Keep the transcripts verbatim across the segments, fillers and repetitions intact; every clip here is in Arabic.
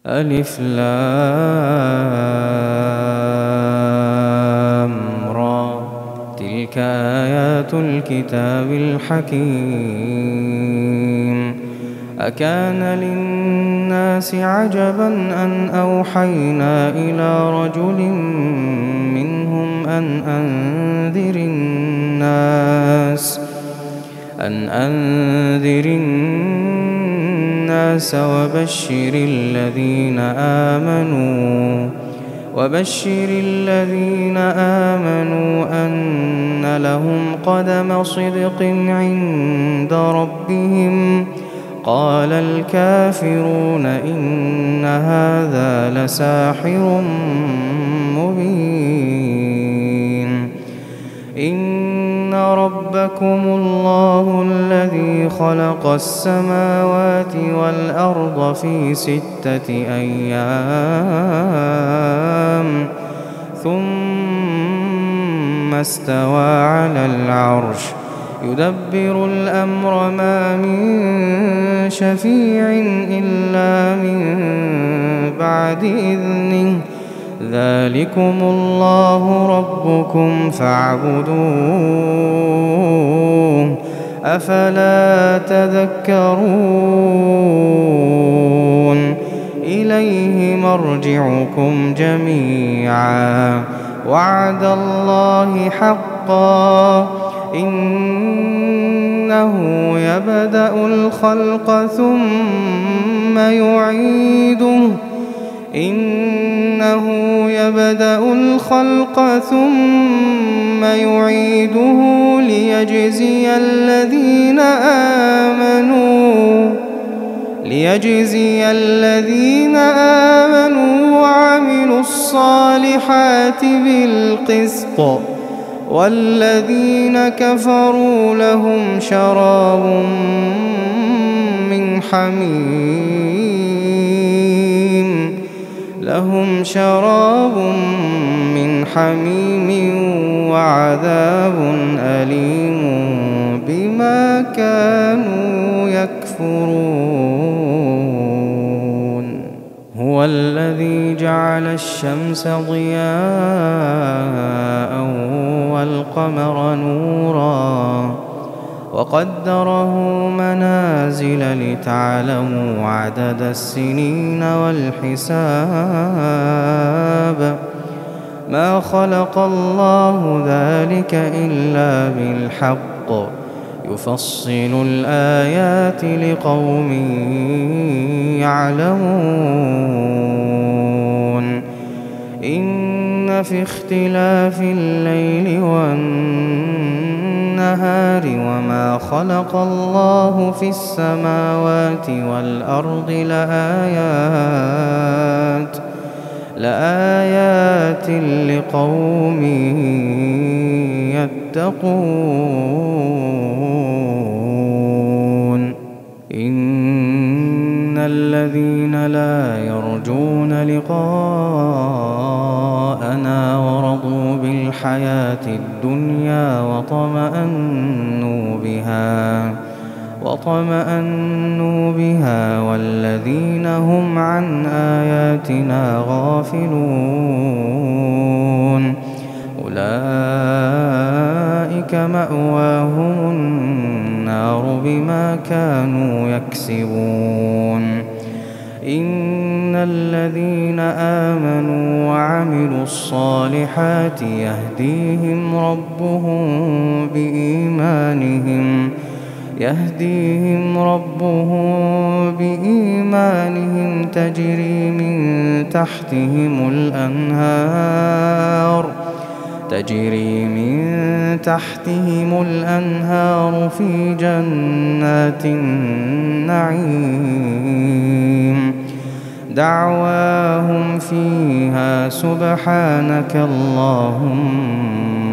ألف لام را. تلك آيات الكتاب الحكيم. أكان للناس عجبا أن أوحينا إلى رجل منهم أن أنذر الناس أن أنذر الناس وبشر الذين آمنوا وبشر الذين آمنوا أن لهم قدم صدق عند ربهم. قال الكافرون إن هذا لساحر مبين. إن ربكم الله الذي خلق السماوات والأرض في ستة أيام ثم استوى على العرش يدبر الأمر ما من شفيع إلا من بعد إذنه. ذلكم الله ربكم فاعبدوه أفلا تذكرون. إليه مرجعكم جميعا وعد الله حقا إنه يبدأ الخلق ثم يعيده إنه يبدأ الخلق ثم يعيده ليجزي الذين آمنوا ليجزي الذين آمنوا وعملوا الصالحات بالقسط والذين كفروا لهم شراب من حميم لهم شراب من حميم وعذاب أليم بما كانوا يكفرون. هو الذي جعل الشمس ضياء والقمر نورا وقدره منازل لتعلموا عدد السنين والحساب. ما خلق الله ذلك إلا بالحق يفصل الآيات لقوم يعلمون. إن في اختلاف الليل والنهار وما خلق الله في السماوات والأرض لآيات لآيات لقوم يتقون. إن الذين لا يرجون لقاءنا ورضوا بالحياة الدنيا وطمأنوا بها وطمأنوا بها والذين هم عن آياتنا غافلون أولئك مأواهم النار بما كانوا يكسبون. إن الذين آمنوا وعملوا الصالحات يهديهم ربهم بإيمانهم يهديهم ربهم بإيمانهم تجري من تحتهم الأنهار تجري من تحتهم الأنهار في جنات النعيم. دعواهم فيها سبحانك اللهم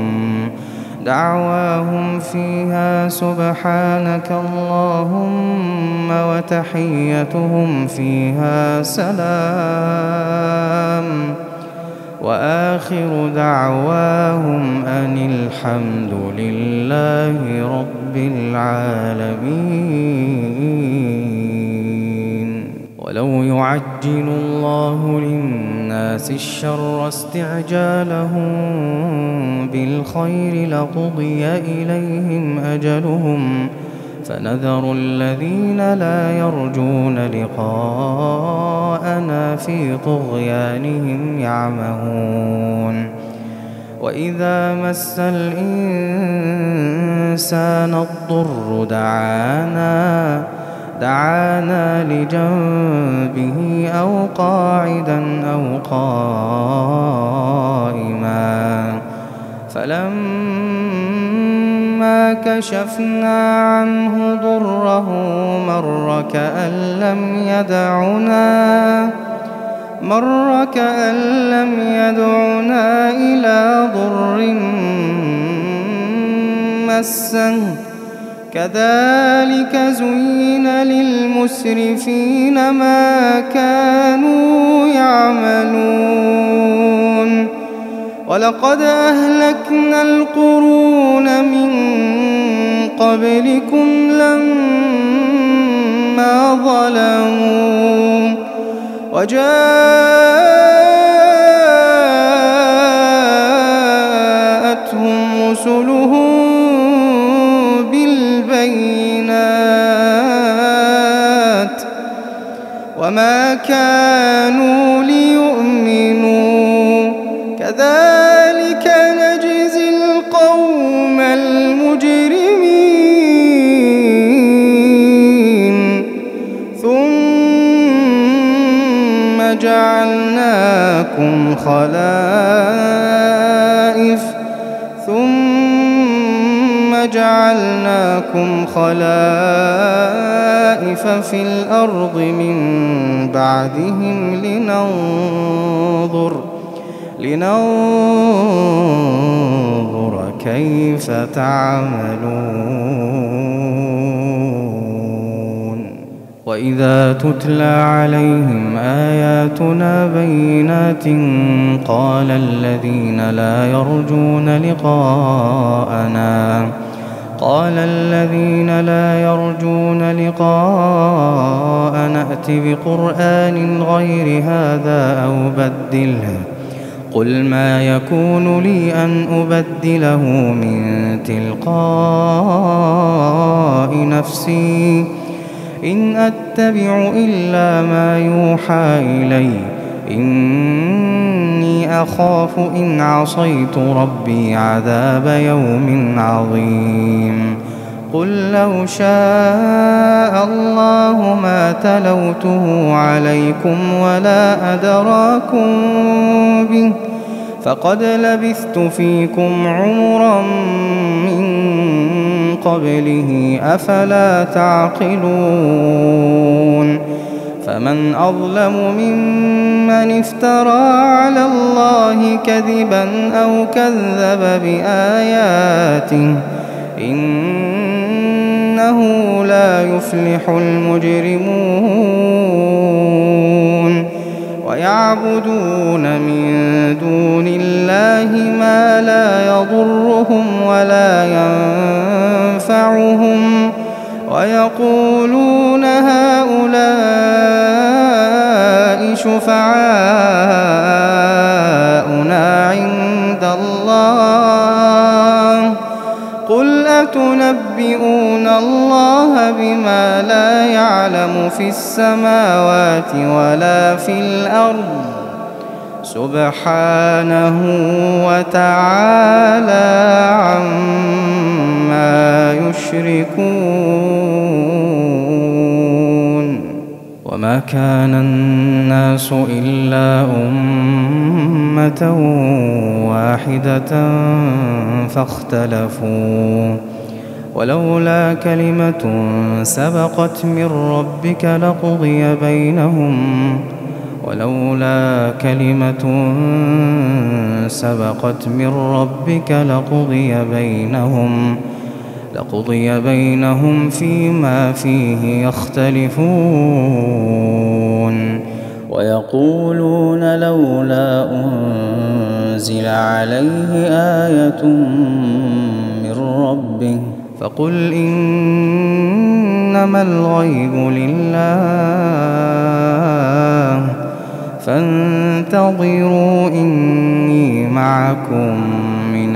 دعواهم فيها سبحانك اللهم وتحيتهم فيها سلام وآخر دعواهم أن الحمد لله رب العالمين. ولو يعجل الله للناس الشر استعجالهم بالخير لقضي إليهم أجلهم فنذر الذين لا يرجون لقاءنا في طغيانهم يعمهون وإذا مس الإنسان الضر دعانا دعانا لجنبه أو قاعدا أو قائما فلما كشفنا عنه ضره مر كأن لم يدعنا مر كأن لم يدعنا إلى ضر مسه كذلك زين للمسرفين ما كانوا يعملون ولقد أهلكنا القرون من قبلكم لما ظلموا وجاءتهم رسلهم بالبينات وما كانوا ليؤمنوا كذلك نجزي القوم المجرمين ثم جعلناكم خلائف ثم جعلناكم خلائف في الأرض من بعدهم لننظر لننظر كيف تعملون وإذا تتلى عليهم آياتنا بينات قال الذين لا يرجون لقاءنا قال الذين لا يرجون لقاءنا ائت بقرآن غير هذا أو بدله قل ما يكون لي أن أبدله من تلقاء نفسي إن أتبع إلا ما يوحى إلي إني أخاف إن عصيت ربي عذاب يوم عظيم قل لو شاء الله ما تلوته عليكم ولا أدراكم به فقد لبثت فيكم عمرا من قبله أفلا تعقلون فمن أظلم ممن افترى على الله كذبا أو كذب بآياته إنه لا يفلح المجرمون ويعبدون من دون الله ما لا يضرهم ولا ينفعهم ويقولون هؤلاء شفعاؤنا عند الله قل أتنبئون الله بما لا يعلم في السماوات ولا في الأرض سبحانه وتعالى عما يشركون وما كان الناس إلا أمة واحدة فاختلفوا ولولا كلمة سبقت من ربك لقضي بينهم ولولا كلمة سبقت من ربك لقضي بينهم لقضي بينهم فيما فيه يختلفون ويقولون لولا أنزل عليه آية من ربه فقل إن إنما الغيب لله فانتظروا إني معكم من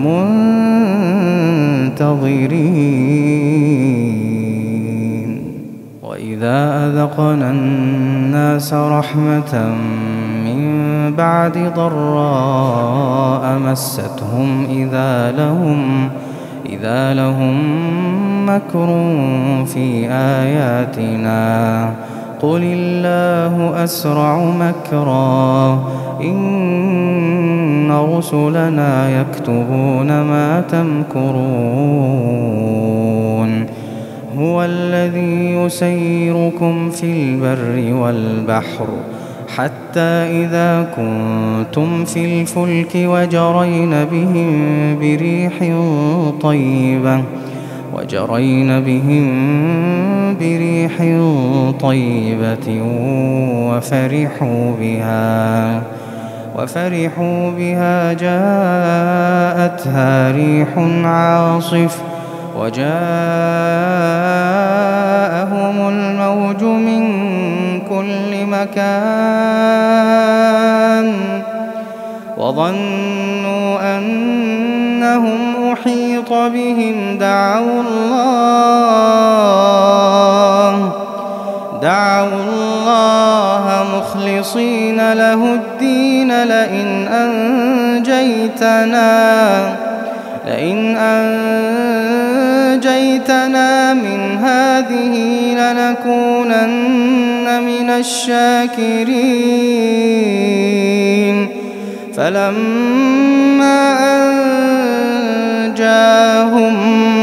المنتظرين وإذا أذقنا الناس رحمة من بعد ضراء مستهم إذا لهم إذا لهم مكر في آياتنا قل الله أسرع مكرا إن رسلنا يكتبون ما تمكرون هو الذي يسيركم في البر والبحر حتى إذا كنتم في الفلك وجرين بهم بريح طيبة وجرين بهم بريح طيبة وفرحوا بها وفرحوا بها جاءتها ريح عاصف وجاءهم الموج من كل مكان وظنوا أنهم أحيط بهم دعوا الله دعوا الله مخلصين له الدين لئن أنجيتنا لئن أنجيتنا من هذه لنكونن من الشاكرين فلما أنجاهم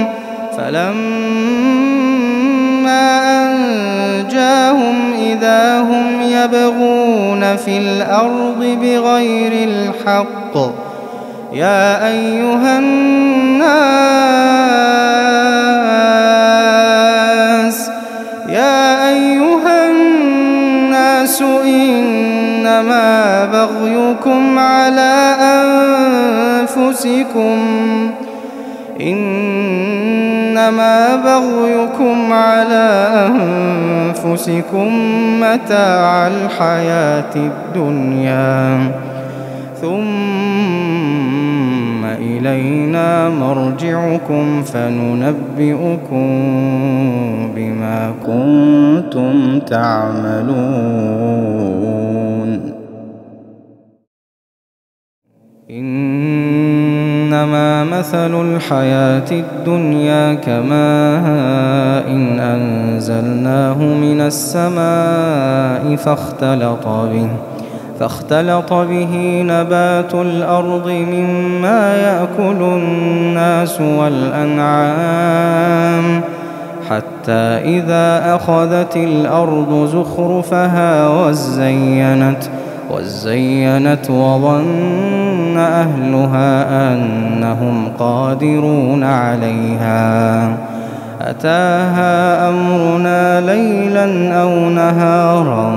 فلما أنجاهم إذا هم يبغون في الأرض بغير الحق يا أيها الناس يا أيها الناس إنما بغيكم على أنفسكم إنما بغيكم على أنفسكم متاع الحياة الدنيا ثم إلينا مرجعكم فننبئكم بما كنتم تعملون إنما مثل الحياة الدنيا كماء إن أنزلناه من السماء فاختلط به فاختلط به نبات الأرض مما يأكل الناس والأنعام حتى إذا أخذت الأرض زخرفها وزينت وزينت وظن أهلها أنهم قادرون عليها أتاها أمرنا ليلا أو نهارا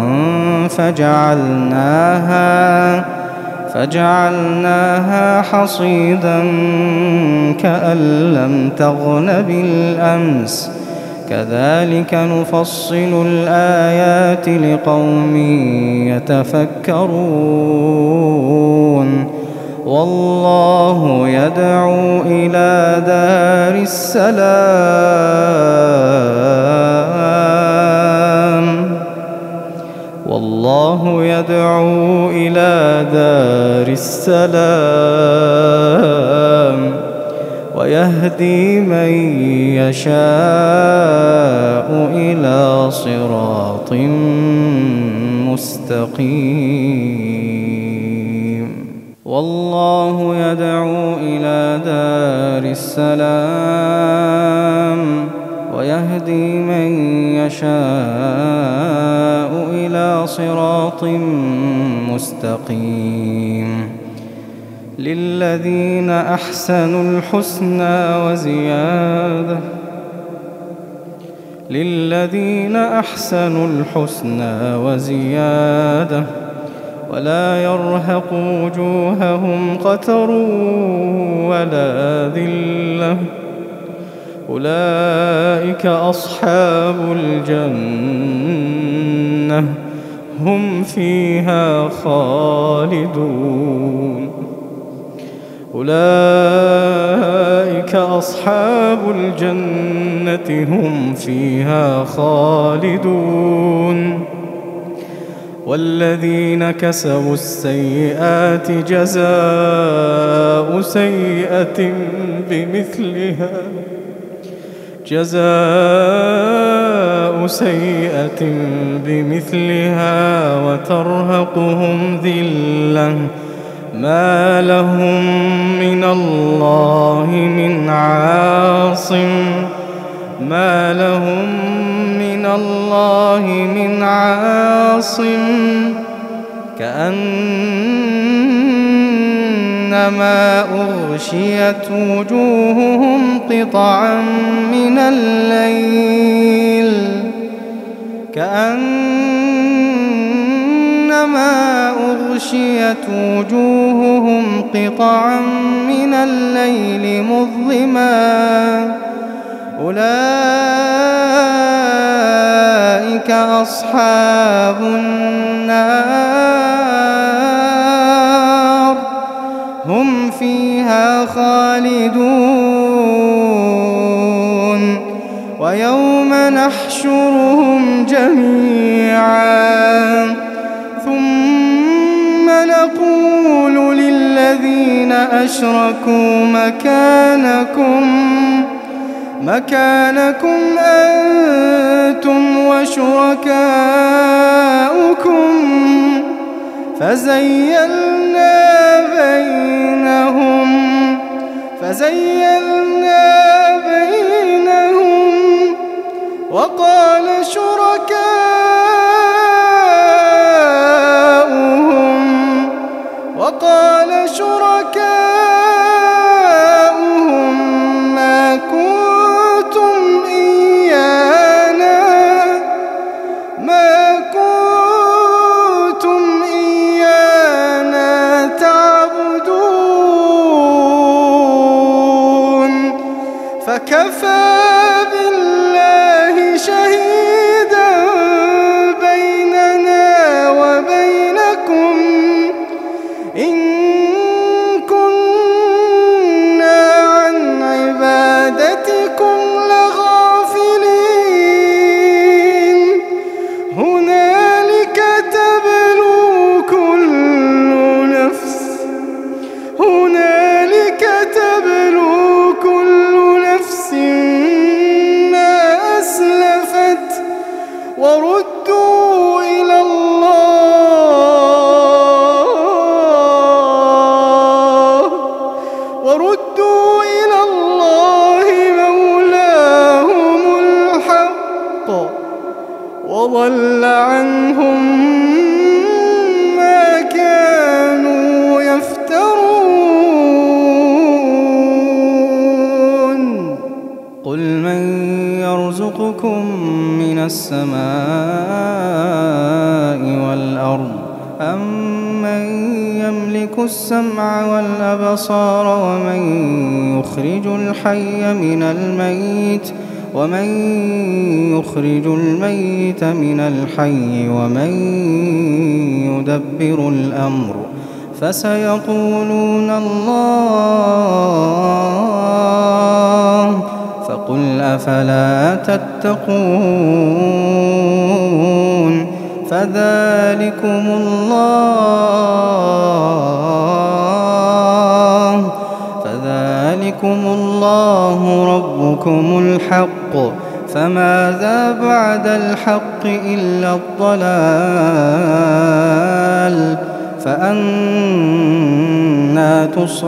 فجعلناها فجعلناها حصيدا كأن لم تغن بالأمس كذلك نفصل الآيات لقوم يتفكرون والله يدعو إلى دار السلام والله يدعو إلى دار السلام ويهدي من يشاء إلى صراط مستقيم والله يدعو إلى دار السلام ويهدي من يشاء إلى صراط مستقيم للذين أحسنوا الحسنى وزيادة للذين أحسنوا الحسنى وزيادة ولا يرهق وجوههم قتر ولا ذلة أولئك أصحاب الجنة هم فيها خالدون أولئك أصحاب الجنة هم فيها خالدون والذين كسبوا السيئات جزاء سيئة بمثلها جزاء سيئة بمثلها وترهقهم ذلة ما لهم من الله من عاصم ما لهم من الله من عاصم كأنما أغشيت وجوههم قطعا من الليل كأنما أغشيت وجوههم قطعا من الليل مظلما أولئك أصحاب النار هم فيها خالدون ويوم نحشرهم جميعا ثم نقول للذين أشركوا مكانكم مكانكم أنتم وشركاؤكم فزيلنا بينهم فزيلنا بينهم وقال شركاؤهم وقال شركاؤهم ما كنتم إيانا ما كنتم إيانا تعبدون فكفى بالله شهيدا بيننا وبينكم إن كنا عن عبادتكم لغافلين هنالك تبلو كل نفس هنالك تبلو كل نفس ما أسلفت وردوا إلى الله وردوا إلى الله مولاهم الحق وضل عنهم ما كانوا يفترون قل من يرزقكم من السماء والأرض أمن يملك السمع والأبصار ومن يخرج الحي من الميت ومن يخرج الميت من الحي ومن يدبر الأمر فسيقولون الله فقل أفلا تتقون فذلكم الله فذلكم الله ربكم الحق فماذا بعد الحق إلا الضلال فأنى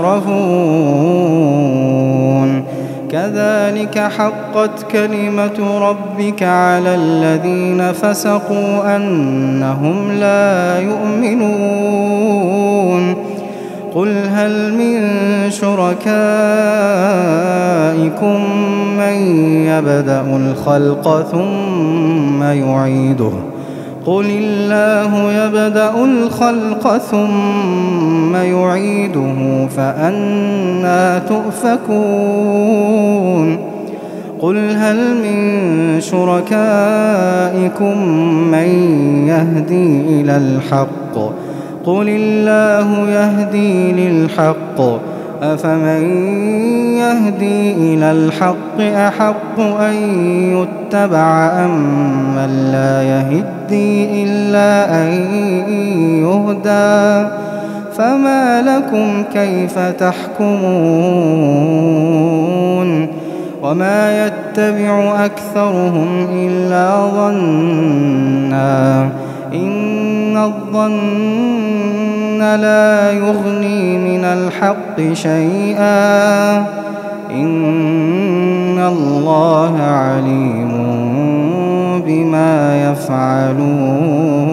تصرفون كذلك حقت كلمة ربك على الذين فسقوا أنهم لا يؤمنون قل هل من شركائكم من يبدأ الخلق ثم يعيده قل الله يبدأ الخلق ثم يعيده فأنى تؤفكون قل هل من شركائكم من يهدي إلى الحق قل الله يهدي للحق أفمن يهدي إلى الحق أحق أن يتبع أم من لا يهدي إلا أن يهدى فما لكم كيف تحكمون وما يتبع أكثرهم إلا ظنا إن الظن لا يغني من الحق شيئا إن الله عليم بما يفعلون.